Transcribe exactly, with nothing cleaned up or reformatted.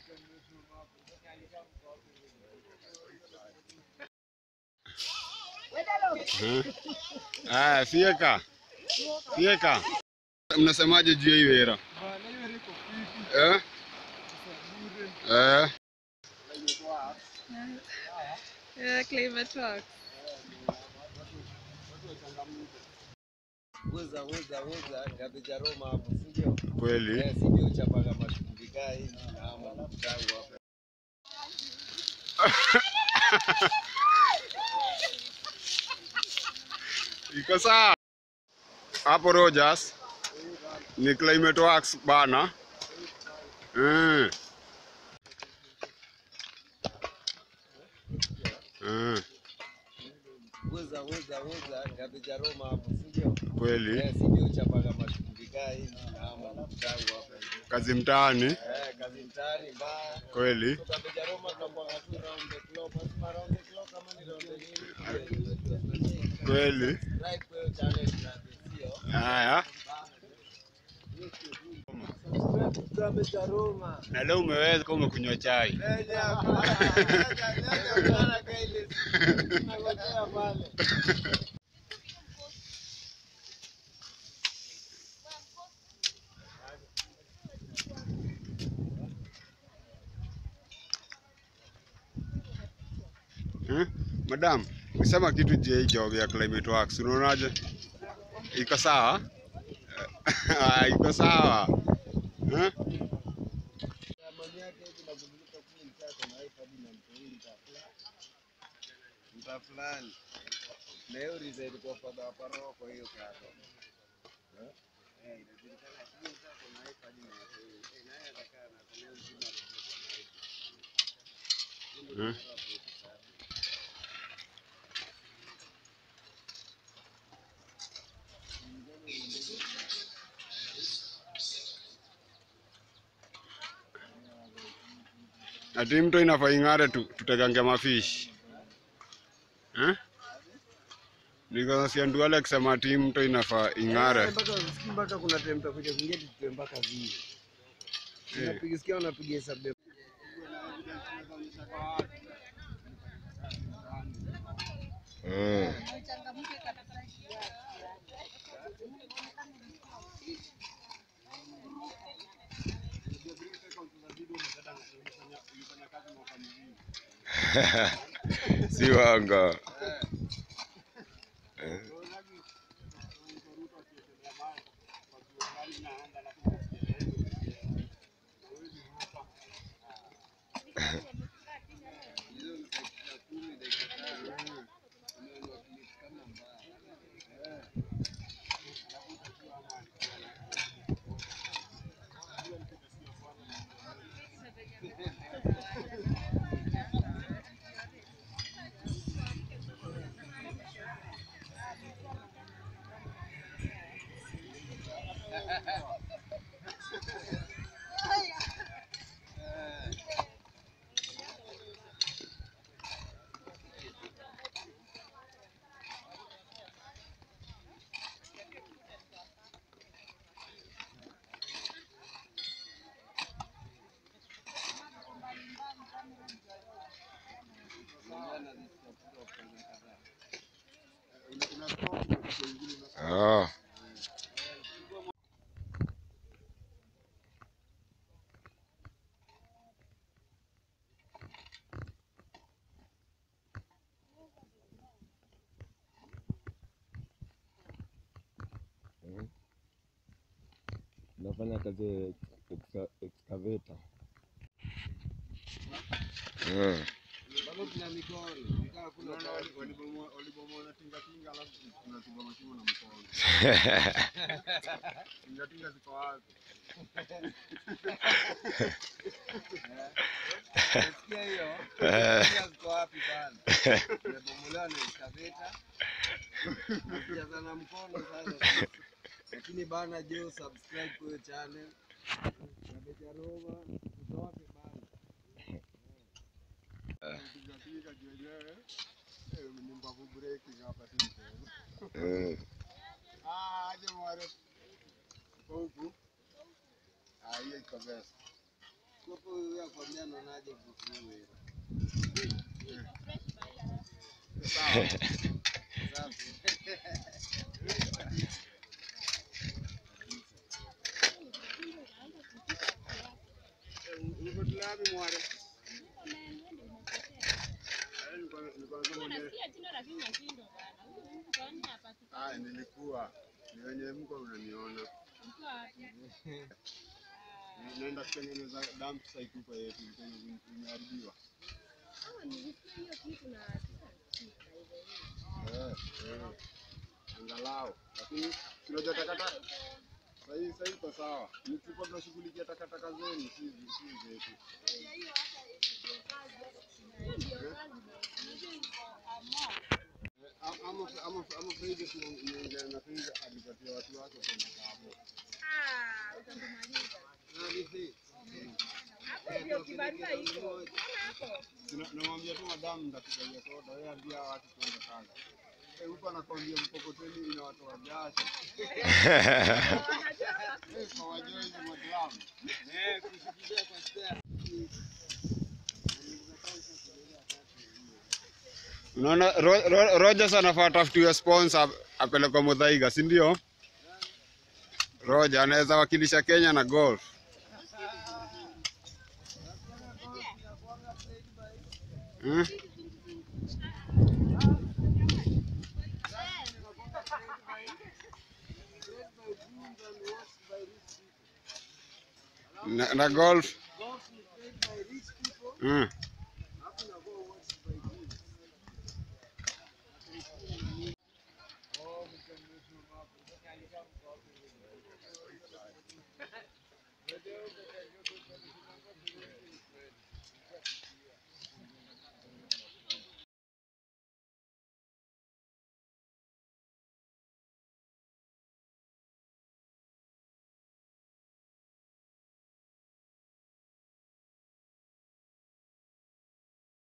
Ah, fieka. Fieka. Mnasemaje juu ya hiyo era? Eh? Eh? Yeah, CLIMATEWORX. Weza weza weza gabeja Aroma hapo sio? Kweli? Eh, sio chapa kama tukikaa hivi na mama mtangu hapo. Iko sawa. Hapo Rogers ni CLIMATEWORX bana. Eh. Eh. Weza weza weza gabeja Aroma hapo sio? Kweli? Eh, sio chapa kama tukikaa hivi na mama mtangu hapo. Kazi mtaani. Eh, kazi mtaani mbaya. Kweli? Gabeja Aroma tunakuwa tu round the clock, basi round the clock kama ni round the Kweli? right kwa channel tunasio. Haya. Gabeja Aroma. Na leo umeweza kama umekunywa chai. Eh, ya. Sana kaile. Tunagotea pale. Eh? Madam, usema kitu je job ya CLIMATEWORX. Unaonaje? Iko sawa? Ah, iko sawa. Eh? Mta fulani leo reside kwa father wa paroko kwa hiyo kato eh eh inajulikana hiyo sasa na hii hadi na eh naye atakaa na leo mzima Eh? Ati mto inafaa ing'are tu tutegange mafishi. Eh? Niko nasikia Nduale akisema ati mto inafaa ing'are. mpaka mpaka kuna time tutakuja kuingia tuwe mpaka vile unapiga sikia unapiga hesabu Eh. Si wanga. Eh. Ah. nafanya kazi excavator Eh. bado tuna mikono nikaa kuna walipomwona tinga tinga alafu tunatinga mashimo na mkono tinga tinga ziko wapi sikia hiyo tinga ziko wapi bana tumebomolewa na excavator tunajaza na mkono sasa lakini bana jo subscribe kwa channel Gabeja Aroma zote bana tunapiga jiwenyewe eh ni mbavu breaking hapa tena Eh. ah aje mware huku ah hiyo iko best Kopo wewe akwambia naonaje group wewe. Sawa. Safi. Niko tulabi mware. Ah, nilikuwa ni wenye mko unaniona. Naenda kutengeneza dump site huko yetu imeharibiwa. Eh, eh. Angalau. Lakini tunajua takataka. Sasa sasa iko sawa. Mtuko tunashughulikia takataka zenu si si zetu. I'm I'm I'm afraid that niongea na Prince alipatia watu wake kwa sababu. Ah, utamaliza. Na hivi. Hapo ndio kibarua hicho. Namwambia tu madam nitakugaia soda, wewe ambia watu tuende kanga. Eh, huko anakwambia mkokoteni inawatoa jasho. Eh, kwa wajoi ni madam. Eh, kusikia kwa stare. Unaona Rogers anafaa tafutiwe sponsor apeleke Muthaiga, si ndio? Roger anaweza wakilisha Kenya na golf. Hmm? Na, na golf. Hmm.